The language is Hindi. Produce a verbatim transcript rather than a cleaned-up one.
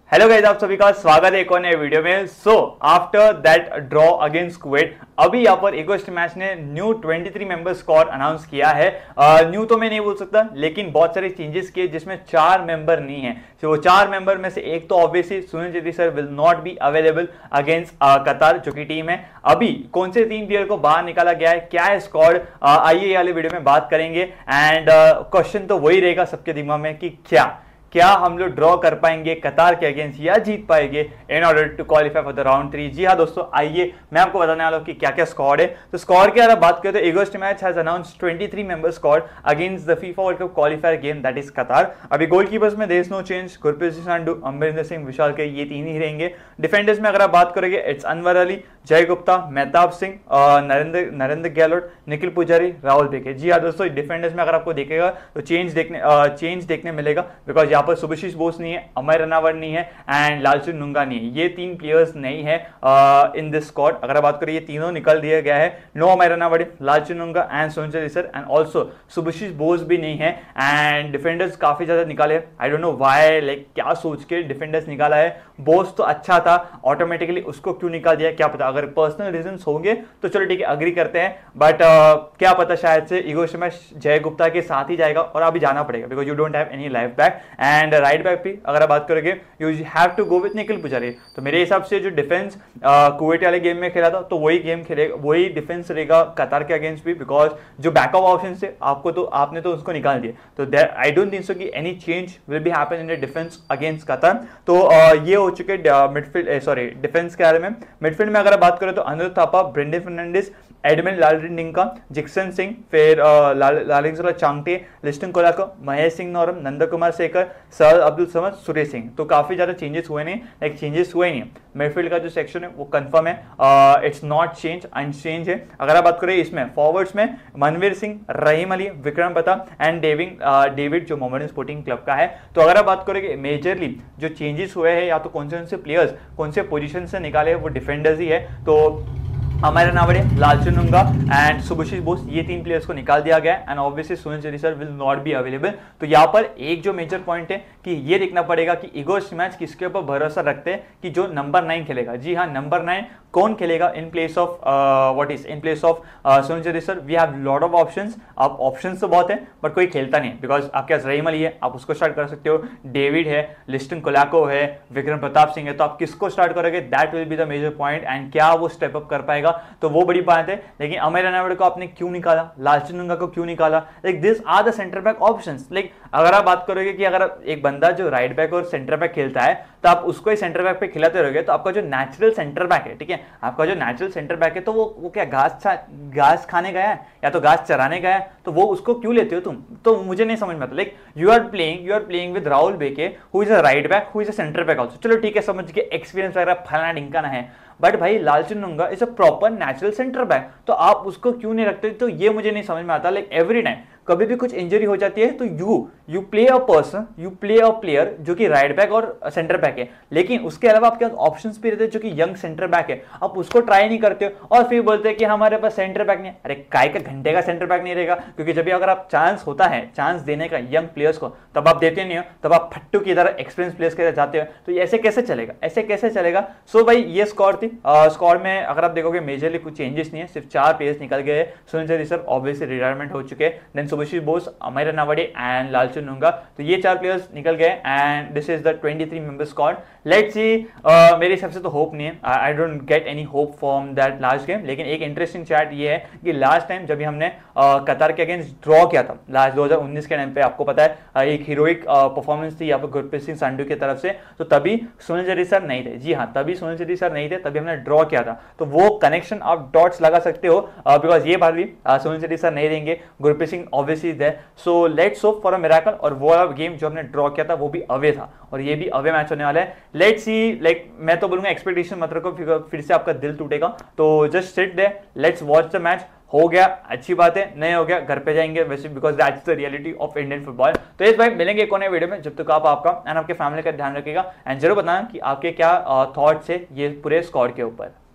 हेलो गाइस, आप सभी का स्वागत है एक और नए वीडियो में। So after that draw against Kuwait, अभी यहाँ पर इगोस्ट मैच ने न्यू तेईस मेंबर स्क्वाड अनाउंस किया है। न्यू तो मैं नहीं बोल सकता, लेकिन बहुत सारे चेंजेस किए जिसमें चार मेंबर नहीं है। तो वो चार मेंबर में से एक तो obviously Sunil Chhetri sir will not be available against Qatar जो कि टीम है। अभी कौन से तीन प्लेयर को बाहर निकाला गया है, क्या है स्क्वाड, आइए वाले वीडियो में बात करेंगे। एंड क्वेश्चन तो वही रहेगा सबके दिमाग में कि क्या क्या हम लोग ड्रॉ कर पाएंगे कतार के अगेंस्ट या जीत पाएंगे in order to qualify for the round three. जी हाँ दोस्तों, आइए मैं आपको बताने वाला हूँ कि क्या क्या स्क्वाड है। तो स्क्वाड की अगर बात करें तो इगोस्ट मैच हैज अनाउंस्ड तेईस member squad against the FIFA world cup qualifier game that is कतार। अभी गोलकीपर्स में there is no change, Gurpreet Singh Sandhu, Amarinder Singh, विशाल के ये तीन ही रहेंगे। डिफेंडर्स में अगर आप बात करेंगे इट्स अनवर अली, जय गुप्ता, मेहताब सिंह, नरेंद्र नरेंद्र गहलोत, निखिल पुजारी, राहुल बेके। जी हाँ दोस्तों, डिफेंडर्स में अगर आपको देखेगा तो चेंज देखने चेंज देखने मिलेगा, बिकॉज यहाँ पर सुभाशीष बोस नहीं है, अमय रनावट नहीं है एंड लालचंद नुंगा नहीं है। ये तीन प्लेयर्स नहीं है इन दिस स्क्वाड। अगर बात करें ये तीनों निकल दिया गया है। No Amay Ranawade, Lalchungnunga and Sunil Chhetri sir and also Subhasish Bose भी नहीं है। एंड डिफेंडर्स काफी ज्यादा निकाले, I don't know why, like क्या सोच के डिफेंडर्स निकाला है। बोस तो अच्छा था, ऑटोमेटिकली उसको क्यों निकाल दिया क्या पता। अगर पर्सनल रीजंस होंगे तो चलो ठीक है, अग्री करते हैं, बट uh, क्या पता शायद से इगोस्ट में जय गुप्ता के साथ ही जाएगा और अभी जाना पड़ेगा because you don't have any left back. And right back भी अगर आप बात करोगे you have to go with Nikhil Poojary. तो मेरे हिसाब से जो डिफेंस कुवैत वाले गेम में खेला था तो वही गेम खेलेगा, वही डिफेंस रहेगा कतार के अगेंस्ट भी, बिकॉज जो बैकअप ऑप्शन थे आपको तो आपने तो उसको निकाल दिया। तो आई डोंट थिंक सो कि any change will be happen in the defence against Qatar. तो uh, ये हो चुके मिडफील्ड सॉरी डिफेंस के बारे में। मिडफील्ड में अगर बात करें तो अनुराग थापा, ब्रेंडन फर्नांडिस, एडमिन लालरिंडिंका, जिक्सन सिंह, फिर लालिंगसोला चांगटे, लिस्टन कोलाको, महेश सिंह नौरम, नंद कुमार शेखर, सर अब्दुल समद, सुरेश सिंह। तो काफी ज्यादा चेंजेस हुए नहीं, लाइक चेंजेस हुए नहीं। मिडफील्ड का जो सेक्शन है वो कंफर्म है, इट्स नॉट चेंज, अनचेंज है। अगर आप बात करें इसमें फॉरवर्ड्स में मनवीर सिंह, रहीम अली, विक्रम पता एंड डेविड डेविड जो मोहम्मदन स्पोर्टिंग क्लब का है। तो अगर आप बात करेंगे मेजरली जो चेंजेस हुए हैं या तो कौन से कौन से प्लेयर्स कौन से पोजीशन से निकाले हैं वो डिफेंडर्स ही है। तो अमय रनावड़े, लालचंद नुंगा एंड सुभाशीष बोस, ये तीन प्लेयर्स को निकाल दिया गया and obviously Sunil Chhetri sir will not be available. तो यहाँ पर एक जो मेजर पॉइंट है कि ये देखना पड़ेगा कि इगोस्ट मैच किसके ऊपर भरोसा रखते हैं कि जो नंबर नाइन खेलेगा। जी हाँ, नंबर नाइन कौन खेलेगा in place of what is in place of Sunil Chhetri sir. We have lot of options. अब ऑप्शंस तो बहुत है बट कोई खेलता नहीं है, बिकॉज आपके पास रहीम अली है, आप उसको स्टार्ट कर सकते हो, डेविड है, लिस्टन कोलाको है, विक्रम प्रताप सिंह है। तो आप किसको स्टार्ट करोगे, that will be the major point and क्या वो स्टेप अप कर पाएगा, तो वो बड़ी बात है। लेकिन अमय रनावट को आपने क्यों निकाला, लालचंद नुंगा को क्यों निकाला, like this are the centre back options. Like अगर आप बात करोगे कि अगर एक बंदा जो राइट बैक और सेंटर बैक खेलता है तो आप उसको ही सेंटर बैक पे खिलाते रहोगे तो आपका जो नेचुरल सेंटर बैक है, ठीक है, आपका जो नेचुरल सेंटर बैक है तो वो वो क्या घास घास खाने गया है या तो घास चराने गया है, तो वो उसको क्यों लेते हो तुम, तो मुझे नहीं समझ में आता। Like you are playing you are playing with Rahul Bheke who is a right back who is a centre back also. चलो ठीक है, समझ के एक्सपीरियंस वगैरह फलाना ढिंकाना है, बट भाई Lalchungnunga is a proper natural centre back, तो आप उसको क्यों नहीं रखते, तो ये मुझे नहीं समझ में आता। लाइक एवरी टाइम कभी भी कुछ इंजरी हो जाती है तो you you play a person you play a player जो कि राइट बैक और सेंटर बैक है, लेकिन उसके अलावा आपके पास ऑप्शंस भी रहते हैं जो कि यंग सेंटर बैक है, आप उसको ट्राई नहीं करते हो और फिर बोलते हैं कि हमारे पास सेंटर बैक नहीं है। अरे काय का घंटे का सेंटर बैक नहीं रहेगा, क्योंकि जब भी अगर आप चांस होता है चांस देने का यंग प्लेयर्स को तब आप देते नहीं हो, तब आप फट्टू की तरह एक्सपीरियंस प्लेयर्स के साथ जाते हो, तो ऐसे कैसे चलेगा, ऐसे कैसे चलेगा। सो भाई ये स्क्वाड थी। स्क्वाड में अगर आप देखोगे मेजरली कुछ चेंजेस नहीं है, सिर्फ चार प्लेयर्स निकल गए। Sunil Chhetri sir obviously retirement हो चुके हैं, then Subhasish Bose, Amay Ranawade and Lalchungnunga, तो ये चार प्लेयर्स निकल गए एंड दिस इज द तेईस मेंबर स्क्वाड। लेट्स सी, मेरे हिसाब से तो होप नहीं है, I don't get any hope from that last game. लेकिन एक इंटरेस्टिंग चैट ये है कि लास्ट टाइम जब भी हमने uh, कतार के अगेंस्ट ड्रॉ किया था लास्ट दो हज़ार उन्नीस के टाइम पे, आपको पता है uh, एक हीरोइक परफॉर्मेंस थी यहाँ पर गुरप्रीत सिंह संधू की तरफ से, तो तभी सुनील चेत्री सर नहीं थे। जी हाँ, तभी सुनील चेत्री सर नहीं थे, तभी हमने ड्रॉ किया था। तो वो कनेक्शन आप डॉट्स लगा सकते हो, बिकॉज uh, ये बार भी uh, सुनील चेत्री सर नहीं देंगे, Gurpreet Singh obviously there. So let's hope for a miracle. और वो गेम जो हमने ड्रॉ किया था वो भी अवे था और ये भी अवे मैच होने वाला है। लेट्स सी, लाइक मैं तो बोलूंगा एक्सपेक्टेशन मत रखो, फिर से आपका दिल टूटेगा। तो just sit there, let's watch the match. हो गया अच्छी बात है, नहीं हो गया घर पे जाएंगे वैसे, because that's the reality of Indian football. तो इस भाई मिलेंगे एक और नए वीडियो में, जब तक आप आपका एंड आपके फैमिली का ध्यान रखिएगा एंड जरूर बताना कि आपके क्या थॉट्स है ये पूरे स्क्वाड के ऊपर।